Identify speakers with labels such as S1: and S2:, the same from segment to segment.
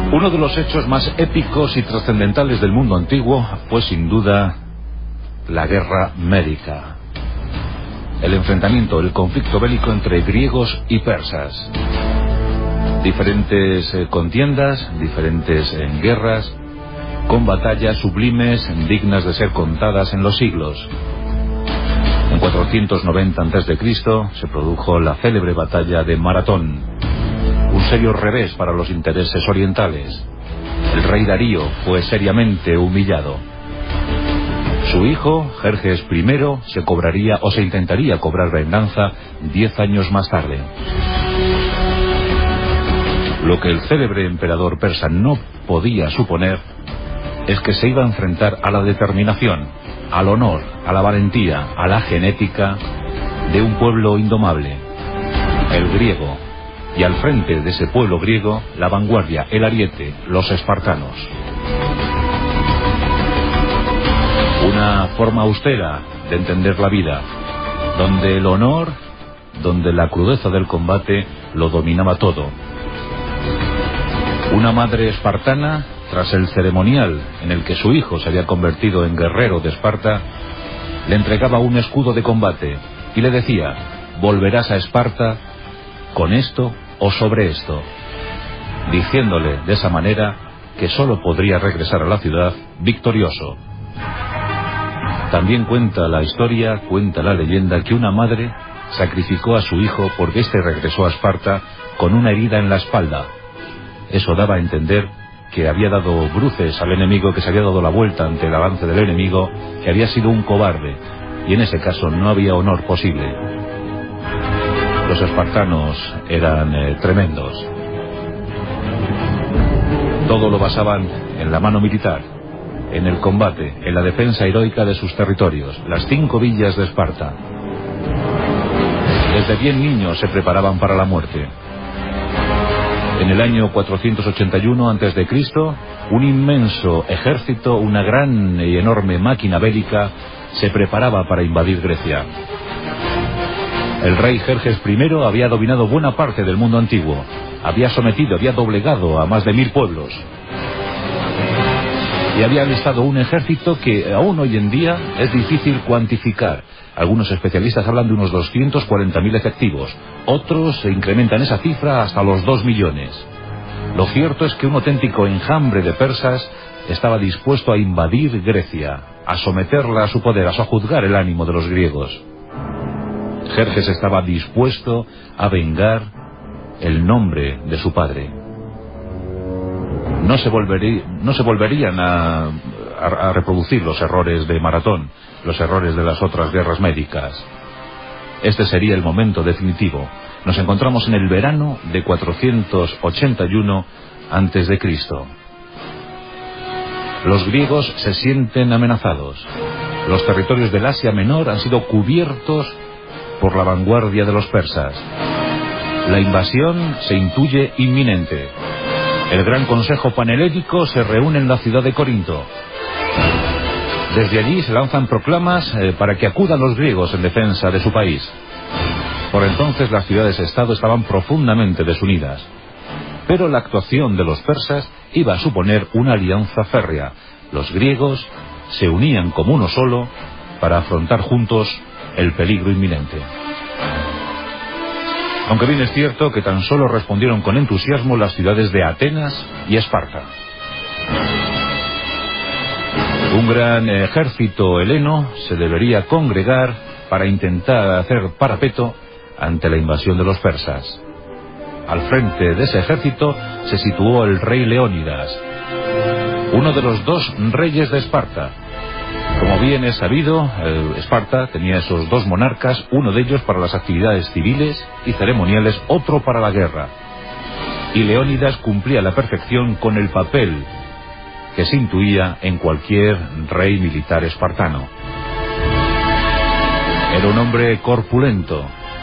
S1: Uno de los hechos más épicos y trascendentales del mundo antiguo fue sin duda la guerra médica. El enfrentamiento, el conflicto bélico entre griegos y persas. Diferentes contiendas, diferentes guerras, con batallas sublimes, dignas de ser contadas en los siglos. En 490 a.C. se produjo la célebre batalla de Maratón, un serio revés para los intereses orientales. El rey Darío fue seriamente humillado. Su hijo, Jerjes I, se intentaría cobrar venganza 10 años más tarde. Lo que el célebre emperador persa no podía suponer es que se iba a enfrentar a la determinación, al honor, a la valentía, a la genética de un pueblo indomable, el griego, y al frente de ese pueblo griego, la vanguardia, el ariete, los espartanos. Una forma austera de entender la vida, donde el honor, donde la crudeza del combate lo dominaba todo. Una madre espartana, tras el ceremonial en el que su hijo se había convertido en guerrero de Esparta, le entregaba un escudo de combate y le decía: volverás a Esparta con esto o sobre esto, diciéndole de esa manera que sólo podría regresar a la ciudad victorioso. También cuenta la historia, cuenta la leyenda, que una madre sacrificó a su hijo porque éste regresó a Esparta con una herida en la espalda. Eso daba a entender que había dado bruces al enemigo, que se había dado la vuelta ante el avance del enemigo, que había sido un cobarde, y en ese caso no había honor posible. Los espartanos eran tremendos. Todo lo basaban en la mano militar, en el combate, en la defensa heroica de sus territorios, las 5 villas de Esparta. Desde bien niños se preparaban para la muerte. En el año 481 a.C., un inmenso ejército, una gran y enorme máquina bélica, se preparaba para invadir Grecia. El rey Jerjes I había dominado buena parte del mundo antiguo, había sometido, había doblegado a más de 1000 pueblos, y había alistado un ejército que aún hoy en día es difícil cuantificar. Algunos especialistas hablan de unos 240.000 efectivos, otros incrementan esa cifra hasta los 2 millones. Lo cierto es que un auténtico enjambre de persas estaba dispuesto a invadir Grecia, a someterla a su poder, a sojuzgar el ánimo de los griegos. Jerjes estaba dispuesto a vengar el nombre de su padre. No se volverían a reproducir los errores de Maratón, los errores de las otras guerras médicas. Este sería el momento definitivo. Nos encontramos en el verano de 481 a.C. Los griegos se sienten amenazados. Los territorios del Asia Menor han sido cubiertos por la vanguardia de los persas. La invasión se intuye inminente. El Gran Consejo Panhelénico se reúne en la ciudad de Corinto. Desde allí se lanzan proclamas para que acudan los griegos en defensa de su país. Por entonces las ciudades-estado estaban profundamente desunidas. Pero la actuación de los persas iba a suponer una alianza férrea. Los griegos se unían como uno solo para afrontar juntos el peligro inminente. Aunque bien es cierto que tan solo respondieron con entusiasmo las ciudades de Atenas y Esparta. Un gran ejército heleno se debería congregar para intentar hacer parapeto ante la invasión de los persas. Al frente de ese ejército se situó el rey Leónidas, uno de los 2 reyes de Esparta. Como bien es sabido, Esparta tenía esos 2 monarcas, uno de ellos para las actividades civiles y ceremoniales, otro para la guerra. Y Leónidas cumplía a la perfección con el papel que se intuía en cualquier rey militar espartano. Era un hombre corpulento,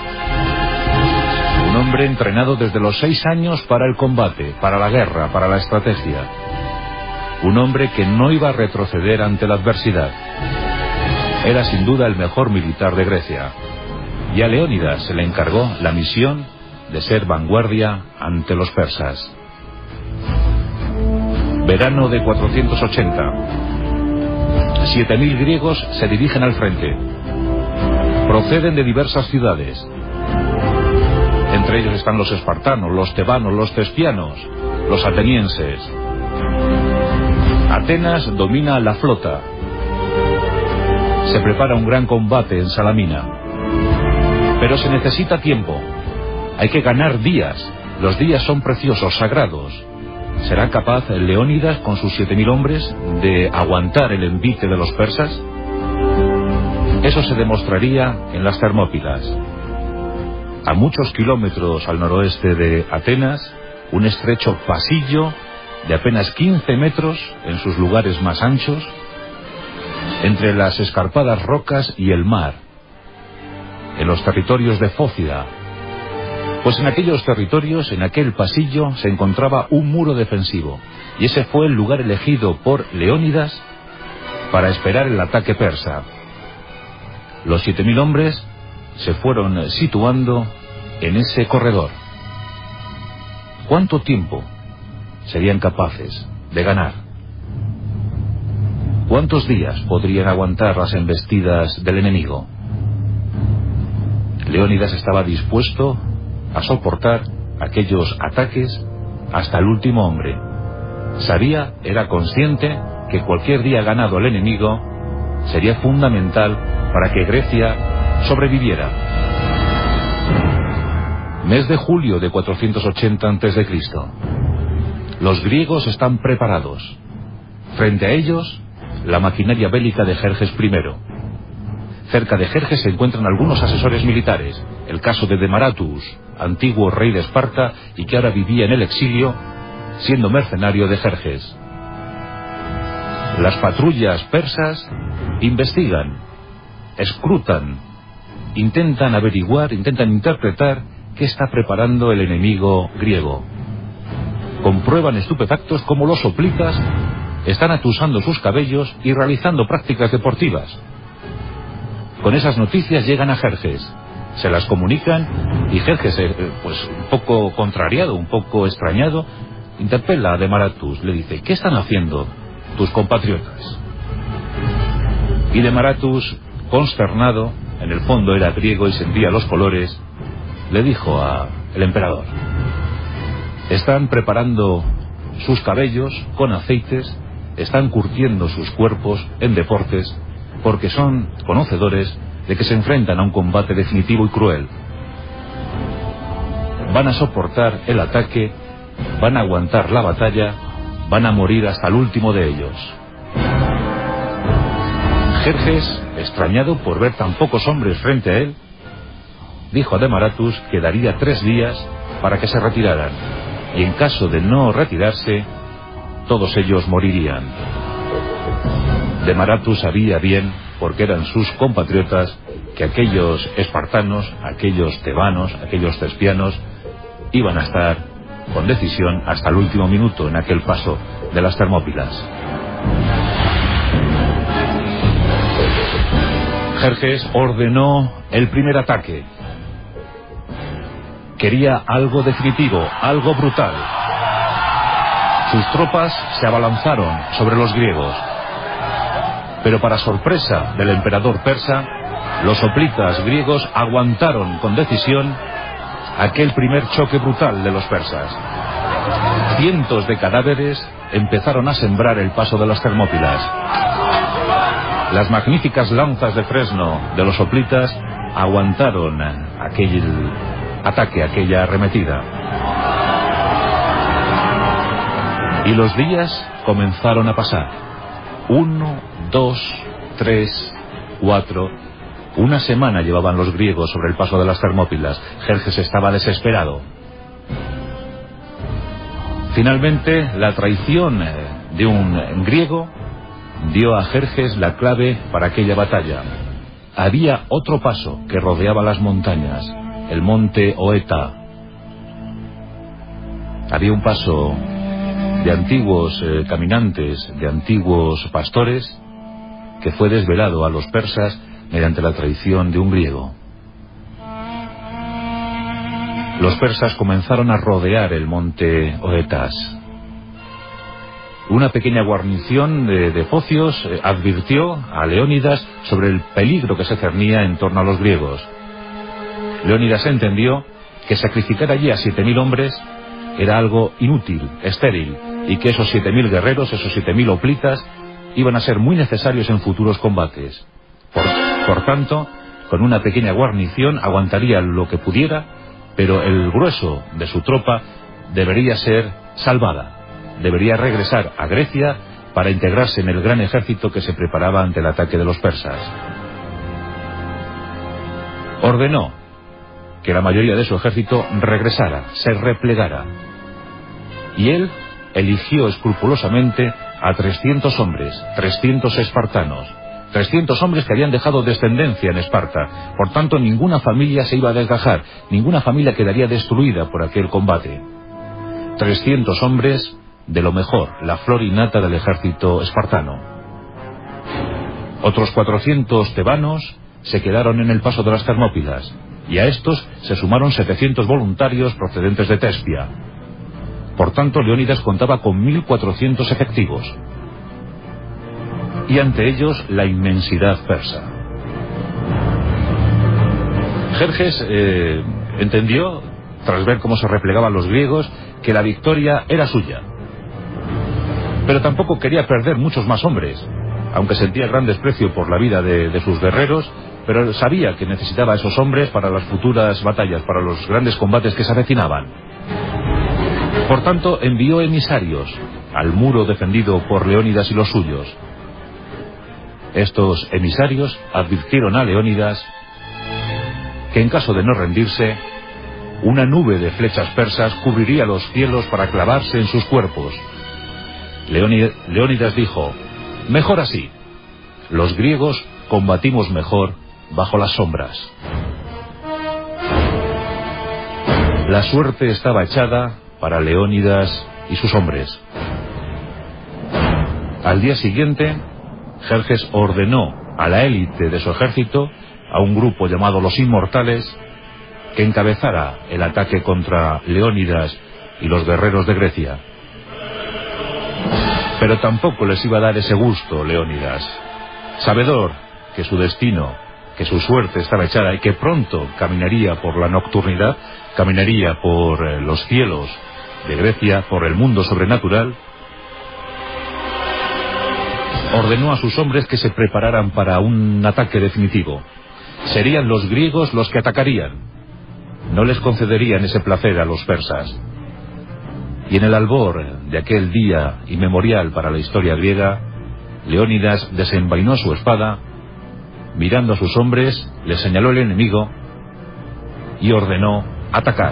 S1: un hombre entrenado desde los 6 años para el combate, para la guerra, para la estrategia. Un hombre que no iba a retroceder ante la adversidad. Era sin duda el mejor militar de Grecia. Y a Leónidas se le encargó la misión de ser vanguardia ante los persas. Verano de 480. 7.000 griegos se dirigen al frente. Proceden de diversas ciudades. Entre ellos están los espartanos, los tebanos, los tespianos, los atenienses. Atenas domina la flota. Se prepara un gran combate en Salamina. Pero se necesita tiempo. Hay que ganar días. Los días son preciosos, sagrados. ¿Será capaz Leónidas, con sus 7.000 hombres, de aguantar el envite de los persas? Eso se demostraría en las Termópilas. A muchos kilómetros al noroeste de Atenas, un estrecho pasillo de apenas 15 metros en sus lugares más anchos, entre las escarpadas rocas y el mar, en los territorios de Fócida. Pues en aquellos territorios, en aquel pasillo, se encontraba un muro defensivo, y ese fue el lugar elegido por Leónidas para esperar el ataque persa. Los 7.000 hombres se fueron situando en ese corredor. ¿Cuánto tiempo serían capaces de ganar? ¿Cuántos días podrían aguantar las embestidas del enemigo? Leónidas estaba dispuesto a soportar aquellos ataques hasta el último hombre. Sabía, era consciente, que cualquier día ganado el enemigo sería fundamental para que Grecia sobreviviera. Mes de julio de 480 a.C. Los griegos están preparados. Frente a ellos, la maquinaria bélica de Jerjes I. Cerca de Jerjes se encuentran algunos asesores militares. El caso de Demaratus, antiguo rey de Esparta y que ahora vivía en el exilio, siendo mercenario de Jerjes. Las patrullas persas investigan, escrutan, intentan averiguar, intentan interpretar qué está preparando el enemigo griego. Comprueban estupefactos cómo los hoplitas están atusando sus cabellos y realizando prácticas deportivas. Con esas noticias llegan a Jerjes, se las comunican y Jerjes, pues un poco contrariado, un poco extrañado, interpela a Demaratus, le dice: ¿qué están haciendo tus compatriotas? Y Demaratus, consternado, en el fondo era griego y sentía los colores, le dijo al emperador: están preparando sus cabellos con aceites, están curtiendo sus cuerpos en deportes, porque son conocedores de que se enfrentan a un combate definitivo y cruel. Van a soportar el ataque, van a aguantar la batalla, van a morir hasta el último de ellos. Jerjes, extrañado por ver tan pocos hombres frente a él, dijo a Demaratus que daría 3 días para que se retiraran, y en caso de no retirarse, todos ellos morirían. Demaratus sabía bien, porque eran sus compatriotas, que aquellos espartanos, aquellos tebanos, aquellos tespianos, iban a estar con decisión hasta el último minuto en aquel paso de las Termópilas. Jerjes ordenó el primer ataque. Quería algo definitivo, algo brutal. Sus tropas se abalanzaron sobre los griegos. Pero para sorpresa del emperador persa, los hoplitas griegos aguantaron con decisión aquel primer choque brutal de los persas. Cientos de cadáveres empezaron a sembrar el paso de las Termópilas. Las magníficas lanzas de fresno de los hoplitas aguantaron aquel ataque, aquella arremetida. Y los días comenzaron a pasar. 1, 2, 3, 4. Una semana llevaban los griegos sobre el paso de las Termópilas. Jerjes estaba desesperado. Finalmente, la traición de un griego dio a Jerjes la clave para aquella batalla. Había otro paso que rodeaba las montañas, el monte Oeta. Había un paso de antiguos caminantes, de antiguos pastores, que fue desvelado a los persas mediante la traición de un griego. Los persas comenzaron a rodear el monte Oetas. Una pequeña guarnición de focios advirtió a Leónidas sobre el peligro que se cernía en torno a los griegos. Leónidas entendió que sacrificar allí a 7.000 hombres era algo inútil, estéril, y que esos 7.000 guerreros, esos 7.000 hoplitas, iban a ser muy necesarios en futuros combates. Por tanto, con una pequeña guarnición aguantaría lo que pudiera, pero el grueso de su tropa debería ser salvada. Debería regresar a Grecia para integrarse en el gran ejército que se preparaba ante el ataque de los persas. Ordenó que la mayoría de su ejército regresara, se replegara. Y él eligió escrupulosamente a 300 hombres, 300 espartanos, 300 hombres que habían dejado descendencia en Esparta. Por tanto, ninguna familia se iba a desgajar, ninguna familia quedaría destruida por aquel combate. 300 hombres de lo mejor, la flor y nata del ejército espartano. Otros 400 tebanos se quedaron en el paso de las Termópilas, y a estos se sumaron 700 voluntarios procedentes de Tespia. Por tanto, Leónidas contaba con 1.400 efectivos. Y ante ellos la inmensidad persa. Jerjes entendió, tras ver cómo se replegaban los griegos, que la victoria era suya. Pero tampoco quería perder muchos más hombres, aunque sentía gran desprecio por la vida de sus guerreros, pero sabía que necesitaba a esos hombres para las futuras batallas, para los grandes combates que se avecinaban. Por tanto, envió emisarios al muro defendido por Leónidas y los suyos. Estos emisarios advirtieron a Leónidas que en caso de no rendirse, una nube de flechas persas cubriría los cielos para clavarse en sus cuerpos. Leónidas dijo: mejor así, los griegos combatimos mejor bajo las sombras. La suerte estaba echada para Leónidas y sus hombres. Al día siguiente, Jerjes ordenó a la élite de su ejército, a un grupo llamado los Inmortales, que encabezara el ataque contra Leónidas y los guerreros de Grecia. Pero tampoco les iba a dar ese gusto Leónidas. Sabedor que su destino, que su suerte estaba echada y que pronto caminaría por la nocturnidad, caminaría por los cielos de Grecia, por el mundo sobrenatural, ordenó a sus hombres que se prepararan para un ataque definitivo. Serían los griegos los que atacarían. No les concederían ese placer a los persas. Y en el albor de aquel día inmemorial para la historia griega, Leónidas desenvainó su espada, mirando a sus hombres, les señaló el enemigo y ordenó atacar.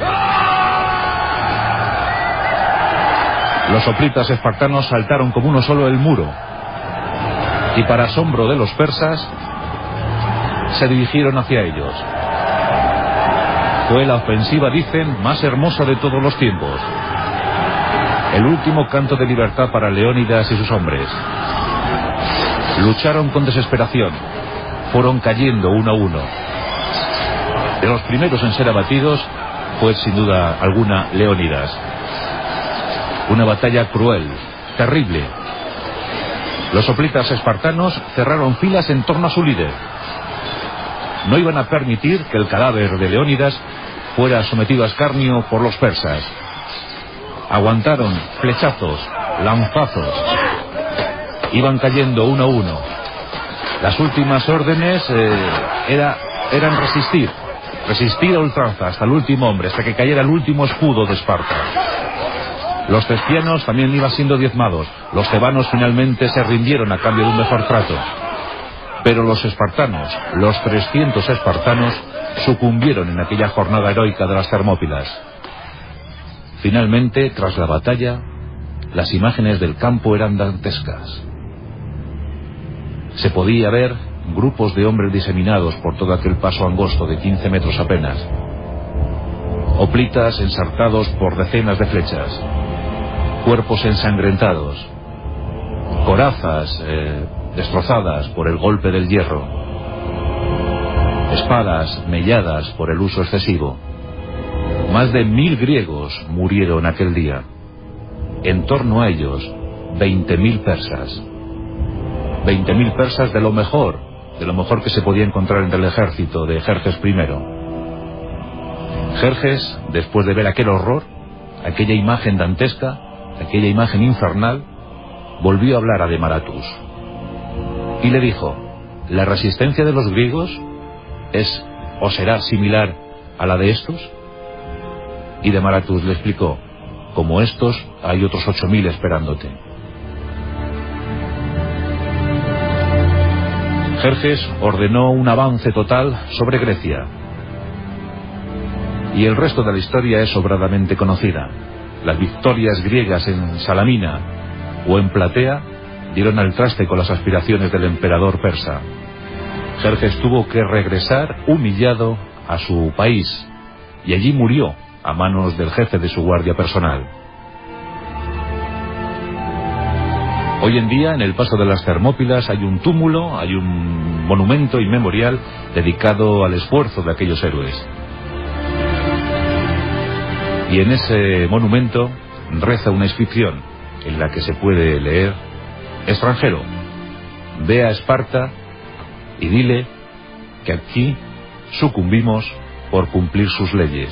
S1: Los hoplitas espartanos saltaron como uno solo el muro, y para asombro de los persas, se dirigieron hacia ellos. Fue la ofensiva, dicen, más hermosa de todos los tiempos. El último canto de libertad para Leónidas y sus hombres. Lucharon con desesperación. Fueron cayendo uno a uno. De los primeros en ser abatidos fue sin duda alguna Leónidas. Una batalla cruel, terrible. Los hoplitas espartanos cerraron filas en torno a su líder. No iban a permitir que el cadáver de Leónidas fuera sometido a escarnio por los persas. Aguantaron flechazos, lanzazos. Iban cayendo uno a uno. Las últimas órdenes eran resistir a ultranza hasta el último hombre, hasta que cayera el último escudo de Esparta. Los tespianos también iban siendo diezmados. Los tebanos finalmente se rindieron a cambio de un mejor trato. Pero los espartanos, los 300 espartanos, sucumbieron en aquella jornada heroica de las Termópilas. Finalmente, tras la batalla, las imágenes del campo eran dantescas. Se podía ver grupos de hombres diseminados por todo aquel paso angosto de 15 metros apenas. Hoplitas ensartados por decenas de flechas. Cuerpos ensangrentados. Corazas destrozadas por el golpe del hierro. Espadas melladas por el uso excesivo. Más de 1000 griegos murieron aquel día. En torno a ellos, 20.000 persas. 20.000 persas de lo mejor que se podía encontrar entre el ejército de Jerjes I. Jerjes, después de ver aquel horror, aquella imagen dantesca, aquella imagen infernal, volvió a hablar a De Maratus y le dijo: ¿la resistencia de los griegos es o será similar a la de estos? Y De Maratus le explicó: como estos hay otros 8.000 esperándote. Jerjes ordenó un avance total sobre Grecia, y el resto de la historia es sobradamente conocida. Las victorias griegas en Salamina o en Platea dieron al traste con las aspiraciones del emperador persa. Jerjes tuvo que regresar humillado a su país, y allí murió a manos del jefe de su guardia personal. Hoy en día, en el paso de las Termópilas, hay un túmulo, hay un monumento y memorial dedicado al esfuerzo de aquellos héroes. Y en ese monumento reza una inscripción en la que se puede leer: extranjero, ve a Esparta y dile que aquí sucumbimos por cumplir sus leyes.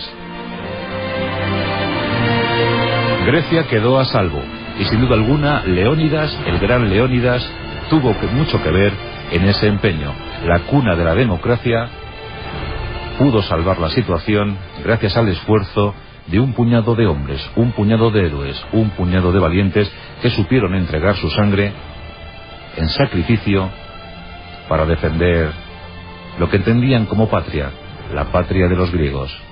S1: Grecia quedó a salvo, y sin duda alguna Leónidas, el gran Leónidas, tuvo mucho que ver en ese empeño. La cuna de la democracia pudo salvar la situación gracias al esfuerzo de un puñado de hombres, un puñado de héroes, un puñado de valientes que supieron entregar su sangre en sacrificio para defender lo que entendían como patria, la patria de los griegos.